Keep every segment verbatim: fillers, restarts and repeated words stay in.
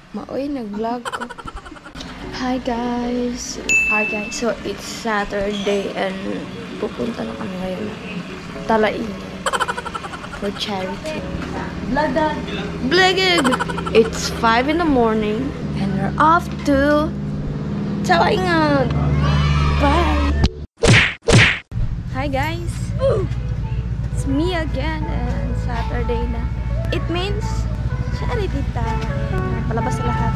Maoy, nag-vlog ko. Hi guys! Hi guys! So, it's Saturday and pupunta na kami ngayon. Talain. For charity. Vlogag! Vlogag! It's five in the morning and we're off to Talaingan! Bye! Hi guys! It's me again and Saturday na. It means charity time. Palabas na lahat.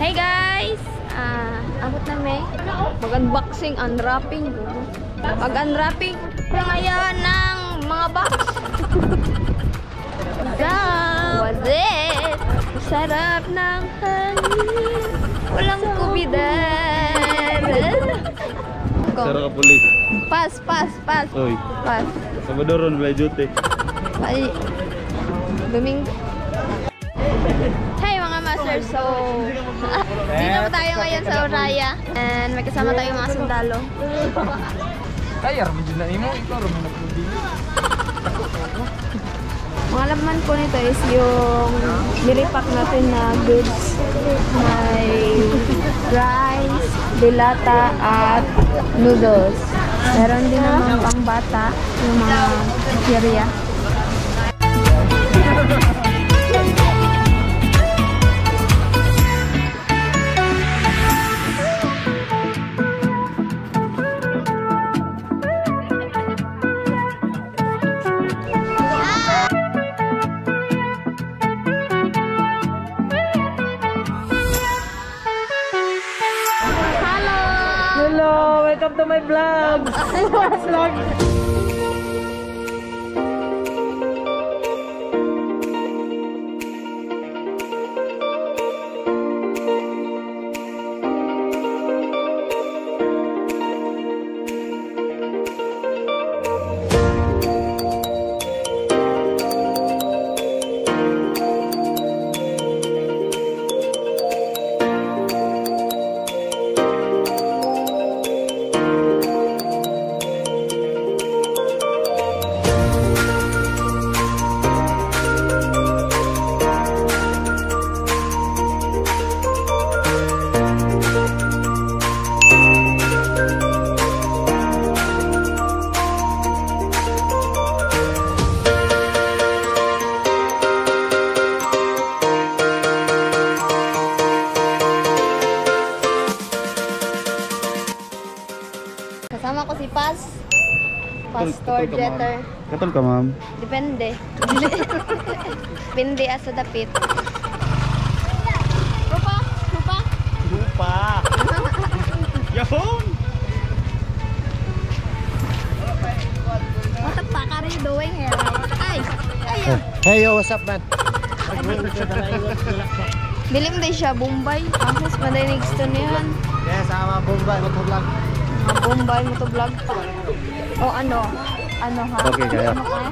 Hey guys! Ah, abot na may mag-unboxing, unwrapping. Mag-unwrapping ngayon ng mga box. Wow! Was it? Sarap ng hangin. Walang kubidan. Sarap ka pulis. Pas, pas, pas. Oy. Pas. Sabadoron, may duty. Ay. Domingo. Hey mga master, so dito po tayo ngayon sa Oraya and may kasama tayong mga sundalo. Ay, armin din na imo. Ikaw, armin na din. Mga laman po nito is yung nilipak natin na goods. May rice, dilata at noodles. Meron din naman pang bata yung mga kirya. Hello! Welcome to my vlog! Vlog! Kasama ko si Paz. Pastor Jeter. Katol ka, ma'am. Depende. Depende asa dapit. Rupa! Rupa! Lupa! Yahoo! What the fuck are you doing here? Ay! Ay! Hey yo, what's up man? Dilim din siya, Bombay. Ahos, madaling gusto niyan. Yes, sama Bombay, motovlog. Mga Bombay mo to vlog pa. O ano? Ano ha? Okay, kaya. Ano ka?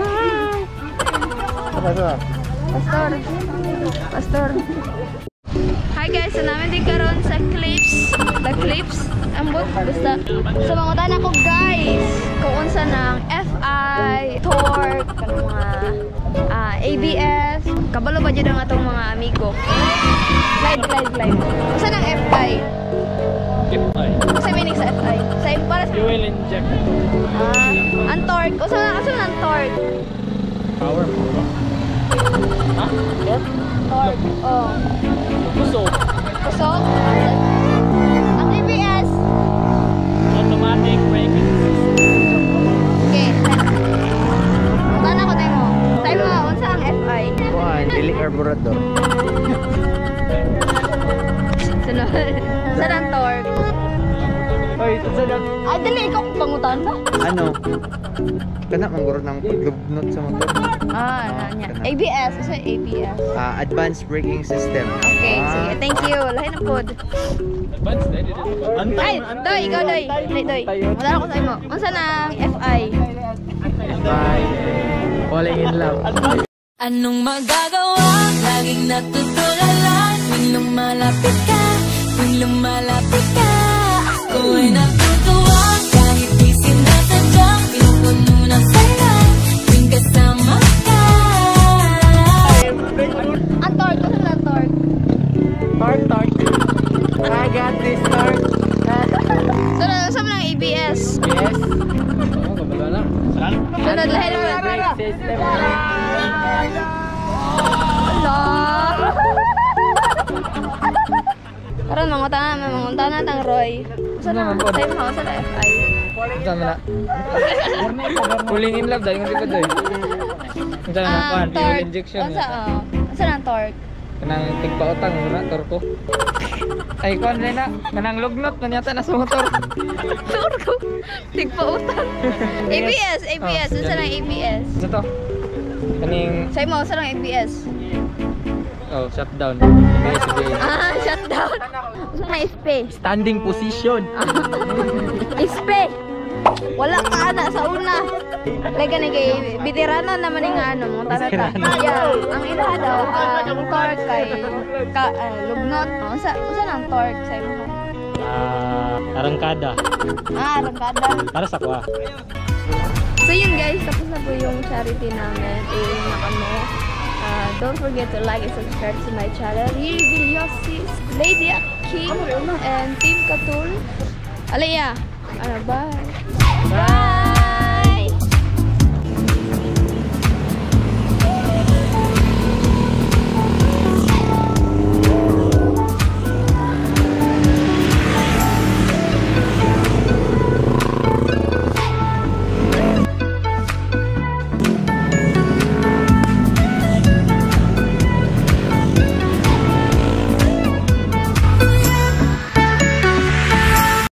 Apa itu? Pastor. Pastor. Hi guys, so namin din karon sa clips. The clips. Ambot. Basta. So mangutan ako guys. Kung unsa ng F I, torque, kanang mga uh, A B S. Kabalo ba dyan ang atong mga amigo? Glide, glide, glide. Unsa ng F I? F I. Unsa meaning sa F I? Sa para sa Fuel inject. Ah, ang torque. Unsa unsa ng torque? Power. Ha? Torque? Torque. Oh. Puso. So, ang A B S. Automatic braking system. Okay. Tana ko tayo mo. Tayo mo, unsa ang F I? Kuan, dili carburetor. Sunod. Saan ang torque? Oy, ito sa lang. Ay, dali, ikaw kung pangutan ba? Ano? Kana manggurot ng lubnot sa motor. Ah, ano niya. A B S. Unsa A B S? Ah, advanced braking system. Okay, Ah. sige. Thank you. Lahi na pod. Advanced na dito. Ay, doy, ikaw doy. Doy, doy. Wala ko sa'yo mo. Unsa ng F I? Bye. Falling in love. Anong magagawa? Laging natutulala tuwing lumalapit ka, tuwing lumalapit ka. Ako ay natutuwa kahit di sinasadyang pinupuno ng saya tuwing kasama ka. Ang torque. Unsa ng torque? Torque, torque. I got this torque. Sunod, unsa man ang A B S? Yes. Oo, kabalo lang. Sunod, lahi na pod. Brake system. Allah. Karon mangutan na, mangutan na tang Roy. Unsa na? Sa'yo mo, unsa na F I? Unsa man na? Pulling in love dahil yung likod eh. Unsa na Ang kuan, fuel torque. injection. Unsa, oh. Unsa na ang torque? Kanang tigpautang na turko. Ay kon na kanang lugnot man yata na sa motor. Turko. Tigpa-utang. A B S, A B S. Unsa lang A B S? Ano to? Kaning Say mo, unsa lang A B S? oh, shutdown. Okay, sige. Ah, shutdown. Unsa na S P? Standing position. S P. Wala ka na sa una. Like ni kay veterano naman yung ano, mga tanata. Yeah, ang ilaha daw ang torque kay ka, uh, lugnot. Unsa unsa nang torque sa imo? Ah, arangkada. Ah, rangkada. Para sa kuha. So yun guys, tapos na po yung charity namin. Uwi na kami. Uh, don't forget to like and subscribe to my channel. Riri Villosis, Lady King, and Team Katun. Alaya. Ano, bye. Bye.